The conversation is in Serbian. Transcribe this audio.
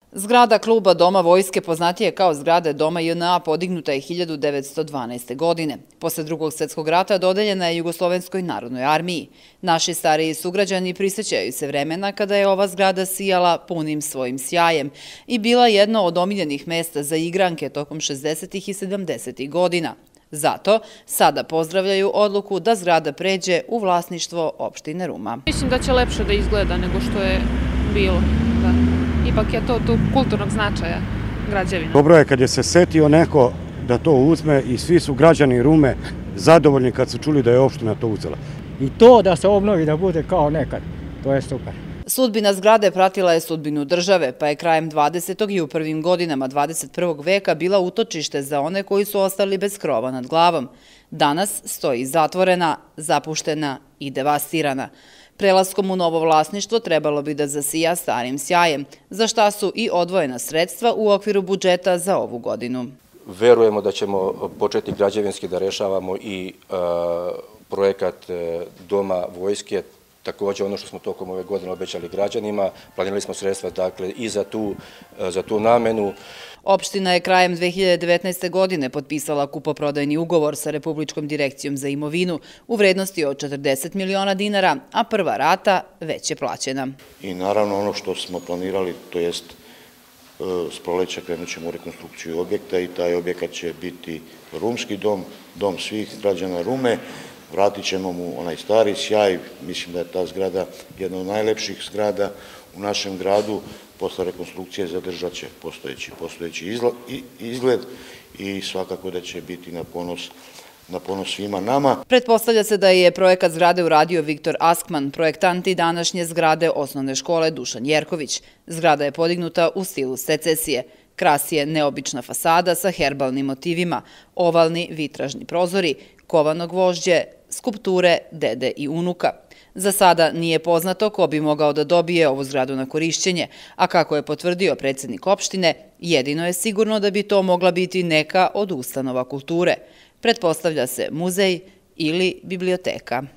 Zgrada kluba Doma vojske, poznatije kao zgrada Doma JNA, podignuta je 1912. godine. Posle Drugog svjetskog rata dodeljena je Jugoslovenskoj narodnoj armiji. Naši stariji sugrađani prisjećaju se vremena kada je ova zgrada sijala punim svojim sjajem i bila jedno od omiljenih mesta za igranke tokom 60. i 70. godina. Zato sada pozdravljaju odluku da zgrada pređe u vlasništvo opštine Ruma. Mislim da će lepše da izgleda nego što je bilo. Ipak je to tu kulturnog značaja građevina. Dobro je kad je se setio neko da to uzme i svi su građani Rume zadovoljni kad su čuli da je opština to uzela. I to da se obnovi da bude kao nekad, to je super. Sudbina zgrade pratila je sudbinu države, pa je krajem 20. i u prvim godinama 21. veka bila utočište za one koji su ostali bez krova nad glavom. Danas stoji zatvorena, zapuštena i devastirana. Prelaskom u novo vlasništvo trebalo bi da zasija starim sjajem, za šta su i odvojena sredstva u okviru budžeta za ovu godinu. Verujemo da ćemo početi građevinski da rešavamo i projekat Doma vojske, također ono što smo tokom ove godine obećali građanima, planirali smo sredstva dakle i za tu namenu. Opština je krajem 2019. godine potpisala kupoprodajni ugovor sa Republičkom direkcijom za imovinu u vrednosti od 40 miliona dinara, a prva rata već je plaćena. I naravno ono što smo planirali, to jest s proleća krenut ćemo u rekonstrukciju objekta i taj objekat će biti rumski dom, dom svih građana Rume. Vratit ćemo mu onaj stari sjaj, mislim da je ta zgrada jedna od najlepših zgrada u našem gradu. Posle rekonstrukcije zadržat će postojeći izgled i svakako da će biti na ponos svima nama. Pretpostavlja se da je projekat zgrade uradio Viktor Askman, projektant i današnje zgrade osnovne škole Dušan Jerković. Zgrada je podignuta u stilu secesije. Krasi je neobična fasada sa herbalnim motivima, ovalni vitražni prozori, kovano gvožđe, skulpture dede i unuka. Za sada nije poznato ko bi mogao da dobije ovu zgradu na korišćenje, a kako je potvrdio predsjednik opštine, jedino je sigurno da bi to mogla biti neka od ustanova kulture. Pretpostavlja se muzej ili biblioteka.